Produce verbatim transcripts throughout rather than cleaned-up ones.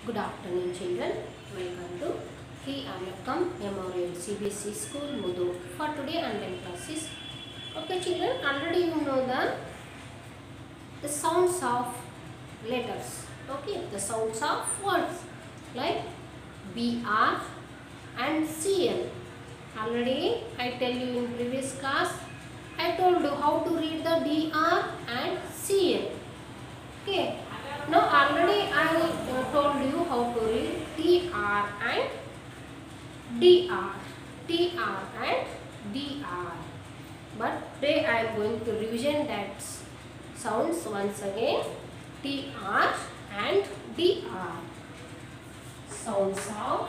Good afternoon, children. Welcome to K. Anakam Memorial C B S E School, Mudu. For today online classes. Okay, children. Already you know the the sounds of letters. Okay, the sounds of words like B R and C L. Already I tell you in previous class. I told you how to read the D R and C L. Okay. Now already I uh, told you how to read T R and D R. T R and D R. But today I am going to revision that sounds once again. T R and D R. Sounds of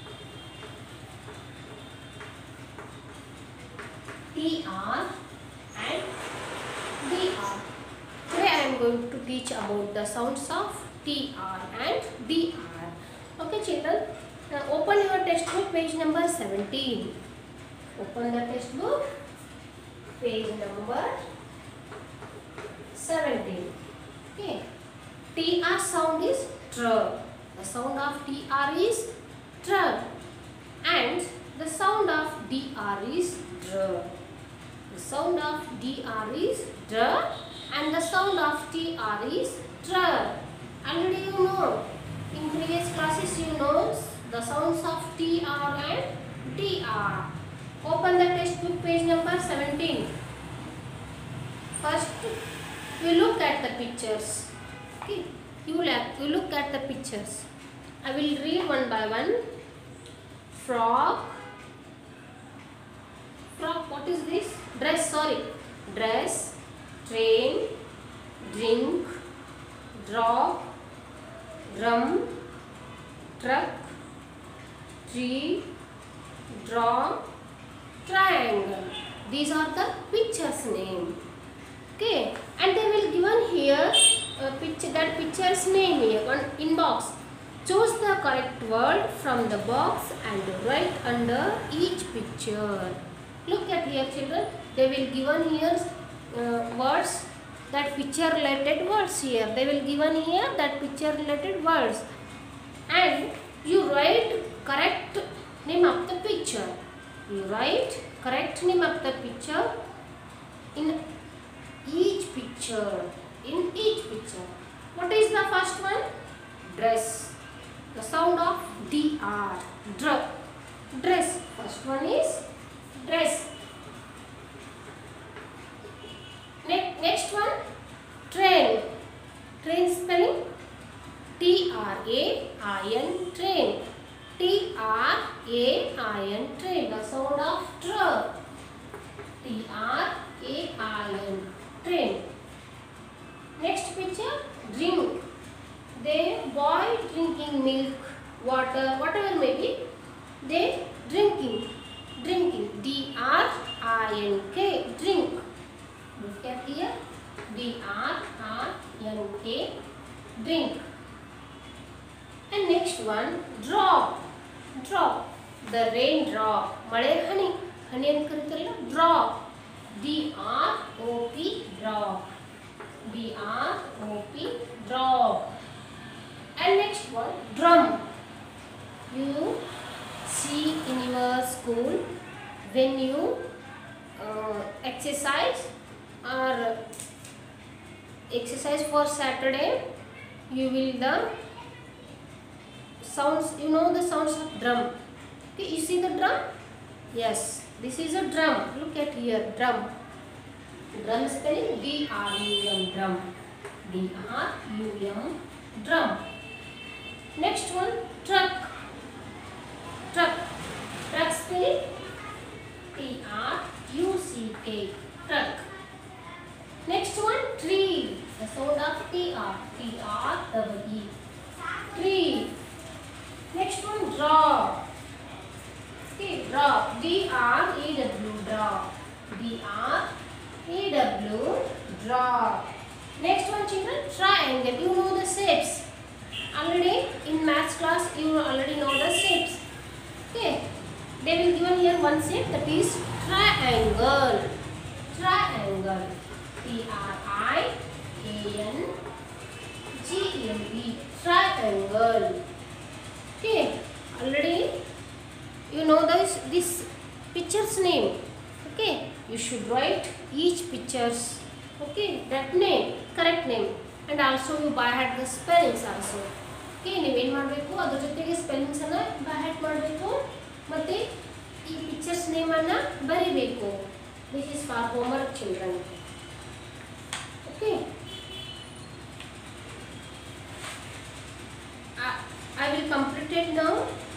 T R and D R. Today I am going to teach about the sounds of T R and D R. Okay, children. Now open your textbook, page number seventeen. Open the textbook, page number seventeen. Okay. T R sound is tr. The sound of T R is tr. And the sound of D R is dr. The sound of D R is dr. And the sound of T R is tr. Already you know. In previous classes you know the sounds of T R and D R. Open the textbook, page number seventeen. First, you look at the pictures. Okay. You look, you look at the pictures. I will read one by one. Frog. Frog. What is this? Dress. Sorry. Dress. Train, drink, drop, drum, truck, tree, draw, triangle. These are the pictures name. Okay, and they will given here uh, picture that picture's name here one in box. Choose the correct word from the box and write under each picture. Look at here, children. They will given here. Uh, words that picture related words here. They will given here that picture related words, and you write correct name of the picture. You write correct name of the picture in each picture. In each picture. What is the first one? Dress. The sound of D R. Dr. Dress. First one is dress. Next one, train. Train spelling T R A I N, train. T R A I N, train. The sound of tr. T R A I N, train. Next picture, drink. They boy drinking milk, water, whatever may be. They drinking. Drinking. D R I N K, drink. Look at here. D R I N K, drink. And next one, drop. Drop. The rain drop. Male honey. Honey and karitalla. Drop. D R O P, drop. D R O P, drop. And next one, drum. You see in your school when you uh, exercise or exercise for Saturday, you will the sounds, you know the sounds of drum. Okay, you see the drum? Yes, this is a drum. Look at here, drum. Drum spelling D R U M, drum. D R U M, drum. Next one, truck. Truck. Truck spelling T R U C K, truck. Next one, tree. The sound of T R. T R double E. Tree. Next one, draw. Okay, draw. D R A W, draw. D R A W, draw. Next one, children, triangle. You know the shapes. Already in maths class, you already know the shapes. Okay. They will given here one shape, that is triangle. Triangle. T R I A N G L E, triangle. should write each pictures, okay, that name, correct name, and also you by heart the spellings also. Okay, ನೀವೇನು ಮಾಡಬೇಕು, ಅದರ ಜೊತೆಗೆ spellings ಅನ್ನು by heart ಮಾಡಬೇಕು ಮತ್ತೆ ಈ pictures name ಅನ್ನು ಬರಿಬೇಕು. This is for homework children. Okay, I will complete it now.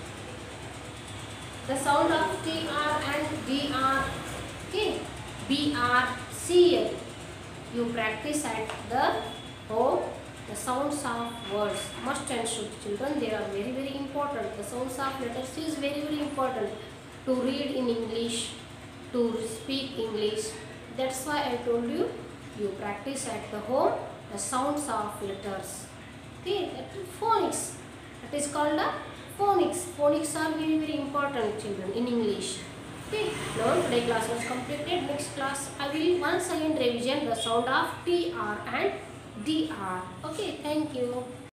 The sound of T R and D R, okay, B R C L. You practice at the home. The sounds of words must and should, children, they are very very important. The sounds of letters is very very important to read in English, to speak English. That's why I told you, you practice at the home the sounds of letters. Okay, that is phonics. That is called the phonics. Phonics are very very important, children, in English. Okay, now today class was completed. Next class I will once again revision the sound of T R and D R. Okay, thank you.